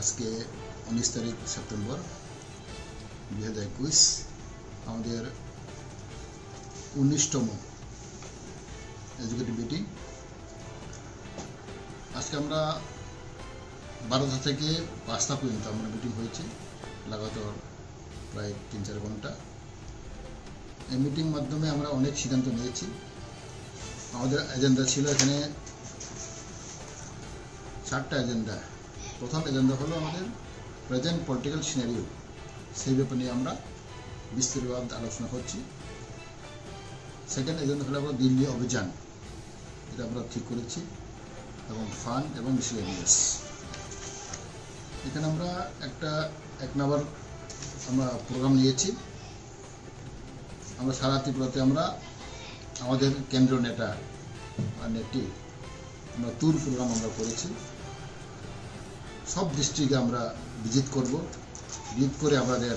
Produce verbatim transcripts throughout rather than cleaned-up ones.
আজকে উনিশ তারিখ সেপ্টেম্বর দুই হাজার একুশ আমাদের উনিশতম এডুকেটিভ মিটিং। আজকে আমরা বারোটা থেকে পাঁচটা পর্যন্ত আমরা মিটিং হয়েছে, লাগাতার প্রায় তিন চার ঘন্টা। এই মিটিং মাধ্যমে আমরা অনেক সিদ্ধান্ত নিয়েছি। আমাদের এজেন্ডা ছিল এখানে চারটা এজেন্ডা। প্রথম এজেন্ডা হলো আমাদের প্রেজেন্ট পলিটিক্যাল সিনারিও, সেই ব্যাপার নিয়ে আমরা বিস্তারিতভাবে আলোচনা করছি। সেকেন্ড এজেন্ডা হলো আমরা দিল্লি অভিযান, এটা আমরা ঠিক করেছি, এবং ফান্ড এবং মিসলেনিয়াস। এখানে আমরা একটা এক নম্বর আমরা প্রোগ্রাম নিয়েছি। আমরা সারা ত্রিপুরাতে আমরা আমাদের কেন্দ্রীয় নেতা নেত্রী আমরা ট্যুর প্রোগ্রাম আমরা করেছি। সব ডিস্ট্রিক্টে আমরা ভিজিট করব। ভিজিট করে আমাদের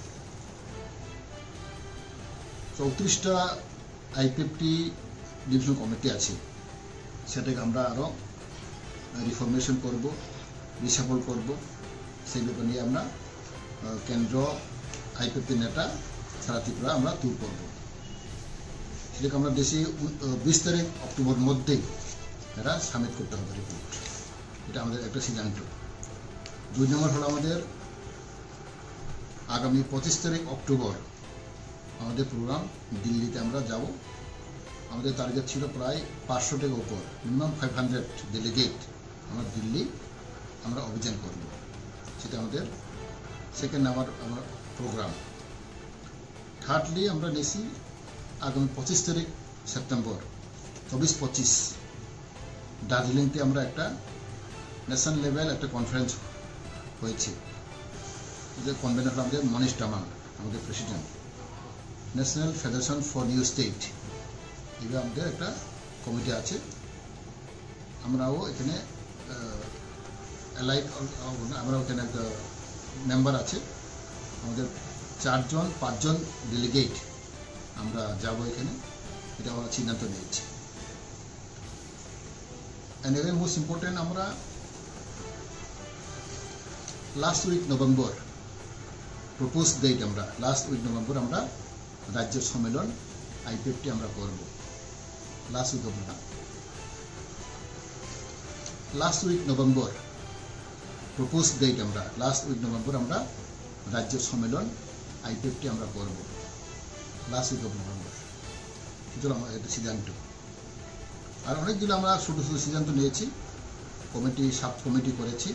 চৌত্রিশটা আইপিএফটি ডিভিশন কমিটি আছে, সেটাকে আমরা আরও রিফরমেশন করব, রিসাফল করব। সেই ব্যাপার নিয়ে আমরা কেন্দ্র আইপিএফটি নেতা সারা ত্রিপুরা আমরা ট্যুর করব। সেটাকে আমরা দেশে বিশ তারিখ অক্টোবর মধ্যেই এরা সাবমিট করতে হবে রিপোর্ট। এটা আমাদের একটা সিদ্ধান্ত। দুই নম্বর হলো আমাদের আগামী পঁচিশ তারিখ অক্টোবর আমাদের প্রোগ্রাম দিল্লিতে আমরা যাব। আমাদের টার্গেট ছিল প্রায় পাঁচশো টাকা উপর, মিনিমাম ফাইভ হান্ড্রেড ডেলিগেট আমরা দিল্লি আমরা অভিযান করব। সেটা আমাদের সেকেন্ড নাম্বার আমার প্রোগ্রাম। থার্ডলি আমরা নিয়েছি আগামী পঁচিশ তারিখ সেপ্টেম্বর চব্বিশ পঁচিশ দার্জিলিংতে আমরা একটা ন্যাশনাল লেভেল একটা কনফারেন্স হয়েছে। যে কনভেনার হল আমাদের মনীষ ডামাং, আমাদের president. National federation for new state, এবার আমাদের একটা কমিটি আছে। আমরাও এখানে অ্যালাইড, আমরাও এখানে একটা মেম্বার আছে। আমাদের চারজন পাঁচজন ডেলিগেট আমরা যাব এখানে, এটা আমরা সিদ্ধান্ত নিয়েছি। অ্যান্ড এখানে মোস্ট ইম্পর্টেন্ট, আমরা last week November propose date, আমরা লাস্ট উইক নভেম্বর আমরা রাজ্য সম্মেলন আইপিএফটি আমরা করব। লাস্ট উইক আমরা last week November propose date আমরা লাস্ট উইক নভেম্বর আমরা রাজ্য সম্মেলন আইপিএফটি আমরা করব। লাস্ট উইক অফ নভেম্বর, সুতরাং আমার এটা সিদ্ধান্ত। আর অনেকগুলো আমরা ছোটো ছোটো সিদ্ধান্ত নিয়েছি, কমিটি সাব কমিটি করেছি।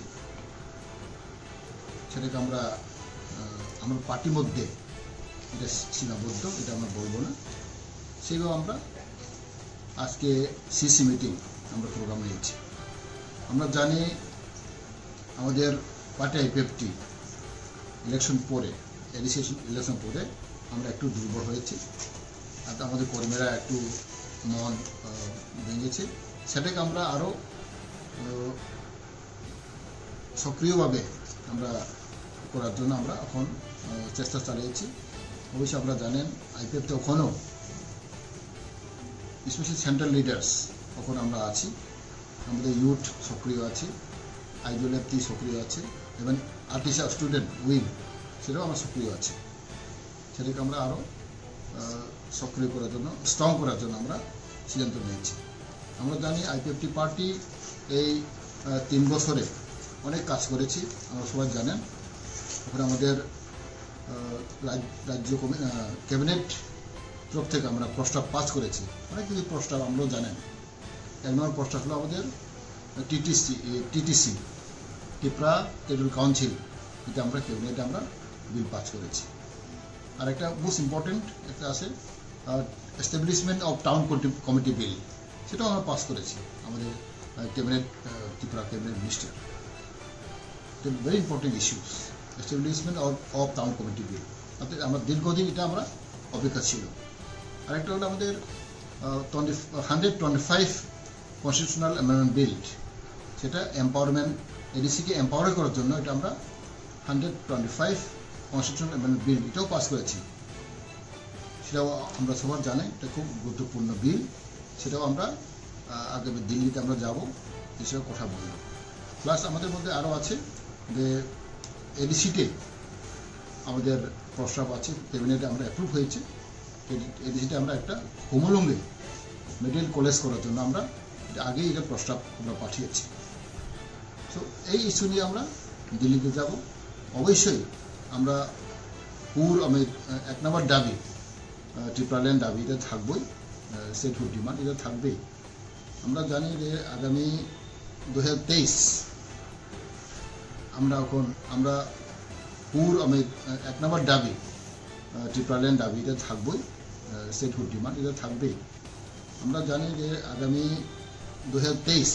সেটাকে আমরা আমার পার্টির মধ্যে এটা সীমাবদ্ধ, এটা আমরা বলবো না। সেগুলো আমরা আজকে সিসি মিটিং আমরা প্রোগ্রাম নিয়েছি। আমরা জানি আমাদের পার্টি আইপিএফটি ইলেকশন পরে, এডিসিয়েশন ইলেকশন পরে আমরা একটু দুর্বল হয়েছি, আর আমাদের কর্মীরা একটু মন ভেঙেছে। সেটাকে আমরা আরও সক্রিয়ভাবে আমরা করার জন্য আমরা এখন চেষ্টা চালিয়েছি। অবশ্যই আপনারা জানেন আইপিএফতে এখনও স্পেশালি সেন্ট্রাল লিডার্স এখন আমরা আছি। আমাদের ইউথ সক্রিয় আছে, আইডিওলেপটি সক্রিয় আছে, এবং আর্টিসা স্টুডেন্ট উইং সেটাও আমরা সক্রিয় আছে। সেটাকে আমরা আরও সক্রিয় করার জন্য, স্ট্রং করার জন্য আমরা সিদ্ধান্ত নিয়েছি। আমরা জানি আইপিএফটি পার্টি এই তিন বছরে অনেক কাজ করেছি, আমরা সবাই জানেন। ওখানে আমাদের রাজ্য ক্যাবিনেট তরফ থেকে আমরা প্রস্তাব পাস করেছি, অনেক কিছু প্রস্তাব আমরাও জানেন। এক নম্বর প্রস্তাব হলো আমাদের TTC TTC Tripura territorial council, এটা আমরা ক্যাবিনেটে আমরা বিল পাস করেছি। আর একটা মোস্ট ইম্পর্টেন্ট একটা আছে establishment of town committee bill, সেটাও আমরা পাস করেছি আমাদের cabinet, Tripura cabinet minister. Very important issues, establishment of of town committee bill. অর্থাৎ আমরা দীর্ঘদিন এটা আমরা অপেক্ষা ছিল। আরেকটা হলো আমাদের twenty hundred twenty five constitutional amendment bill, সেটা এম্পাওয়ারমেন্ট এডিসিকে এম্পাওয়ার করার জন্য এটা আমরা hundred twenty five constitutional amendment bill এটাও পাস করেছি। সেটাও আমরা সবার জানি, এটা খুব গুরুত্বপূর্ণ বিল। সেটাও আমরা আগামী দিল্লিতে আমরা যাব, এসব কথা বলব। প্লাস আমাদের মধ্যে আরও আছে যে এডিসিতে আমাদের প্রস্তাব আছে, ক্যাবিনেটে আমরা অ্যাপ্রুভ হয়েছে। এডিসিতে আমরা একটা হোমোলঙ্গে মেডিকেল কলেজ করার জন্য আমরা আগেই এটা প্রস্তাব আমরা পাঠিয়েছি। তো এই ইস্যু নিয়ে আমরা দিল্লিতে যাব। অবশ্যই আমরা পুর আমি এক নম্বর দাবি ট্রিপল দাবি এটা থাকবেই, স্টেটহুড ডিমান্ড এটা থাকবেই। আমরা জানি যে আগামী দু হাজার তেইশ আমরা এখন আমরা পুর আমি এক নম্বর দাবি ট্রিপল দাবি এটা থাকবেই, স্টেটহুড ডিমান্ড এটা থাকবেই। আমরা জানি যে আগামী দু হাজার তেইশ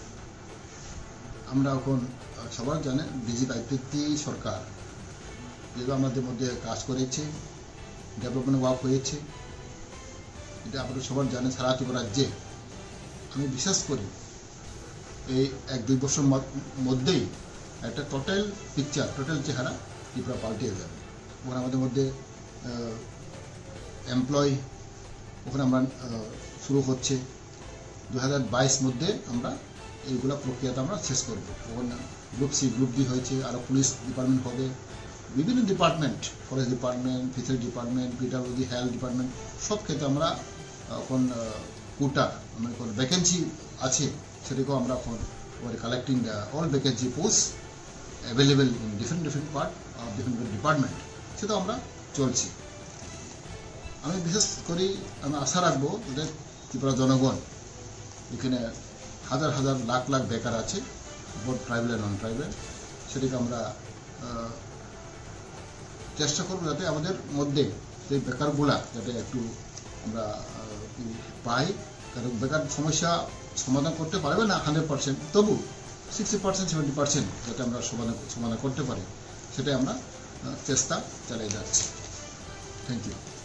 আমরা এখন সবার জানে বিজেপি আইপিপি সরকার যেগুলো আমাদের মধ্যে কাজ করেছে, ডেভেলপমেন্ট ওয়ার্ক হয়েছে, এটা আপনারা সবার জানে সারা ত্রিপুরা রাজ্যে। আমি বিশ্বাস করি এই এক দুই বছর মধ্যেই একটা টোটাল পিকচার, টোটাল চেহারা ত্রিপুরা পাল্টে যাবে। ওখানে আমাদের মধ্যে এমপ্লয় ওখানে আমরা শুরু হচ্ছে দু হাজার বাইশ মধ্যে আমরা এইগুলা প্রক্রিয়াটা আমরা শেষ করবো। ওখানে গ্রুপ সি গ্রুপ ডি হয়েছে, আরও পুলিশ ডিপার্টমেন্ট হবে, বিভিন্ন department, forest department, fishery department, PWD, health department, সব ক্ষেত্রে আমরা এখন কোটা মানে এখন ভ্যাকেন্সি আছে সেটাকেও আমরা এখন collecting all vacancy post available in different different part of different department, সেটাও আমরা চলছি। আমি বিশেষ করি আমি আশা রাখবো যে ত্রিপুরা জনগণ এখানে হাজার হাজার লাখ লাখ বেকার আছে, বোথ ট্রাইবেল আর নন ট্রাইবেল, সেটাকে আমরা চেষ্টা করবো যাতে আমাদের মধ্যে সেই বেকারগুলা যাতে একটু আমরা পাই। কারণ বেকার সমস্যা সমাধান করতে পারবে না হান্ড্রেড পার্সেন্ট, তবু সিক্সটি পার্সেন্ট সেভেন্টি পার্সেন্ট যাতে আমরা সমাধান সমাধান করতে পারি, সেটাই আমরা চেষ্টা চালিয়ে যাচ্ছি। Thank you.